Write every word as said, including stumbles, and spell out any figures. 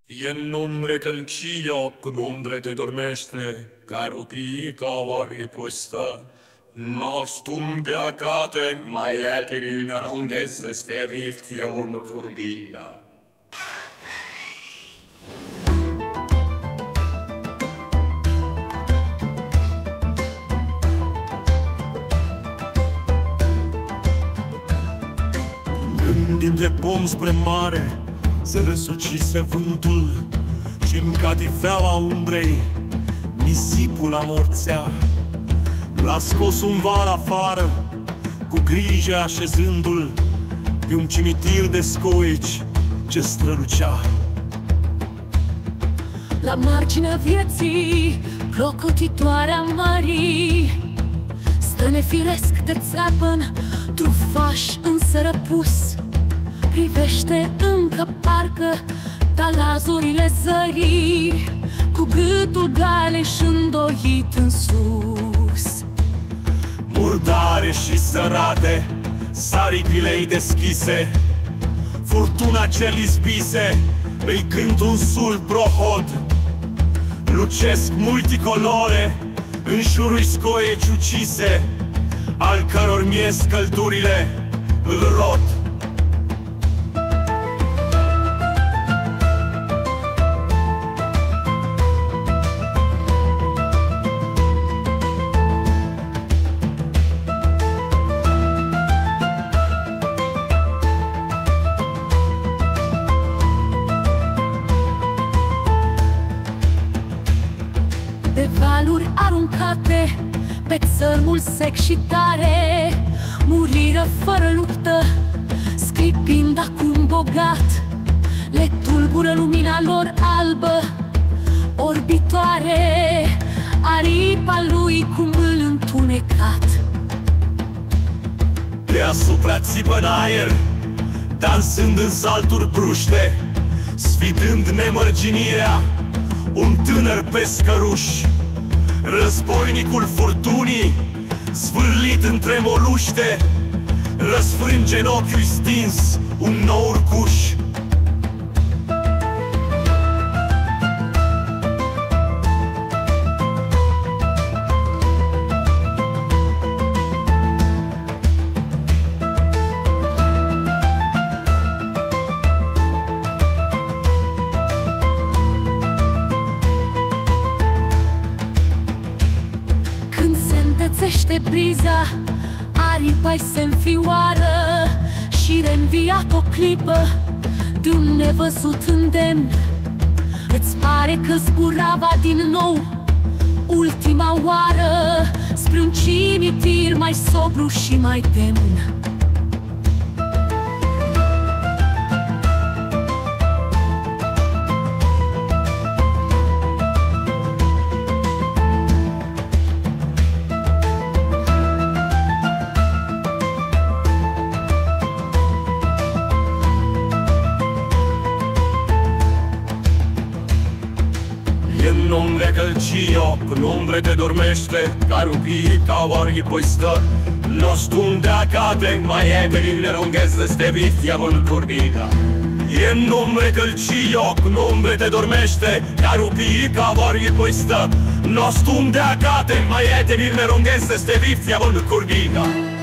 E în umbre călcia, când umbre te dormește, ca rupii ca oare pustă. Nostum beacate, mai eterina, unde se steriftie un turbina. Din de pom spre mare se răsucise vântul și-n catifeaua umbrei nisipul amorțea. L-a scos un val afară, cu grijă așezându-l pe un cimitir de scoici ce strălucea. La marginea vieții, clocotitoarea mării, stă nefiresc de țeapăn, trufaș însă răpus. Privește încă parcă talazurile zării, cu gâtul galeș îndoit în sus. Murdare și sărate, saripile-i deschise, furtuna ce lispise, îi cânt un sul prohod. Lucesc multicolore, în șurui scoieci ucise, al căror miez căldurile îl rod. De valuri aruncate pe țărmul sec și tare, muriră fără luptă, scripind acum bogat. Le tulbură lumina lor albă, orbitoare, aripa lui cum îl întunecat. Deasupra țipă în aer, dansând în salturi bruște, sfidând nemărginirea, un tânăr pescăruș. Războinicul furtunii, zvârlit între moluște, răsfrânge în ochiul stins un nou urcuș. Întețește briza, aripa-i se înfioară și reînviat o clipă de un nevăzut îndemn. Îți pare că zburava din nou ultima oară spre un cimitir mai sobru și mai demn. În umbre călcio, în umbre te dormește, ca rupii ca oarghi poi stă. Nostum de acate, mai eterine lunghezze ste viftia von turbina. În umbre călcio, în umbre te dormește, ca rupii ca oarghi poi stă. Nostum de acate, mai eterine lunghezze ste viftia von turbina.